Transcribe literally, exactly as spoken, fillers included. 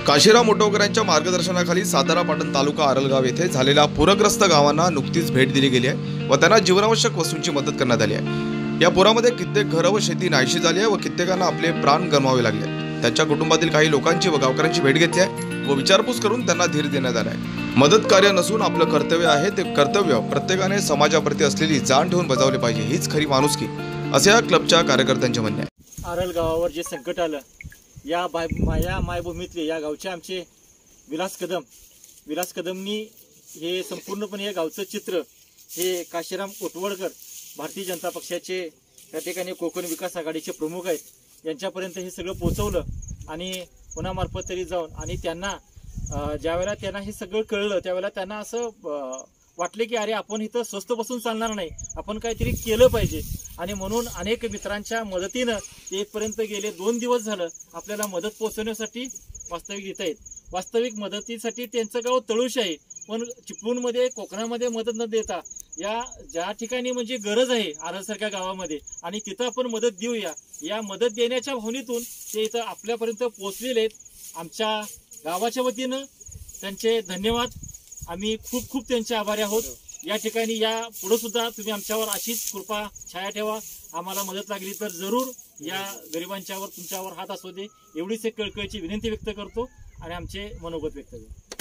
काशीराम मोटोकरांच्या मार्गदर्शनाखाली सातारा पाटण तालुका आरलगाव येथे झालेल्या पूरग्रस्त गावांना नुकतीच भेट दिली गेली आहे व त्यांना जीवनावश्यक वस्तूंची मदत करण्यात आली आहे। या पुरामध्ये कित्येक घरं व शेती नाहीशी झाली आहे व कित्येकांना आपले प्राण गमवावे लागले। त्यांच्या कुटुंबातील काही लोकांची व गावकऱ्यांची भेट घेतली आहे व विचारपूस करून त्यांना धीर देण्यात आला आहे। मदत कार्य नसून आपलं कर्तव्य आहे, ते कर्तव्य प्रत्येकाने समाजाप्रती असलेली जाण ठेवून बजावले पाहिजे, हीच खरी माणुसकी, असे या क्लबच्या कार्यकर्त्यांचे म्हणणे आहे। आरल गावावर जे संकट आलं, या बाय या मायभूमीतले या गावचे आमचे विलास कदम विलास कदमनी हे संपूर्णपणे या गावचं चित्र हे काशीराम कोटवडकर भारतीय जनता पक्षाचे त्या ठिकाणी कोकण विकास आघाडीचे प्रमुख आहेत यांच्यापर्यंत हे सगळं पोहोचवलं आणि कोणामार्फत तरी जाऊन आणि त्यांना ज्यावेळेला त्यांना हे सगळं कळलं त्यावेळेला त्यांना असं वाटले की अरे आपण इथं स्वस्त बसून चालणार नाही, आपण काहीतरी केलं पाहिजे आणि म्हणून अनेक मित्रांच्या मदतीनं ते इथपर्यंत गेले दोन दिवस झालं आपल्याला मदत पोहोचवण्यासाठी वास्तविक येत आहेत। वास्तविक मदतीसाठी त्यांचं गाव तळुश आहे, पण चिपळूणमध्ये कोकणामध्ये मदत न देता या ज्या ठिकाणी म्हणजे गरज आहे आरलसारख्या गावामध्ये आणि तिथं आपण मदत देऊया या मदत देण्याच्या भावनेतून ते इथं आपल्यापर्यंत पोहोचलेले आहेत। आमच्या गावाच्या वतीनं त्यांचे धन्यवाद, आम्ही खूप खूप त्यांचे आभारी आहोत। या ठिकाणी या पुढे सुद्धा तुम्ही आमच्यावर अशीच कृपा छाया ठेवा, आम्हाला मदत लागली तर जरूर या गरिबांच्यावर तुमच्यावर हात असू दे एवढीच एक कळकळीची विनंती व्यक्त करतो आणि आमचे मनोगत व्यक्त करतो।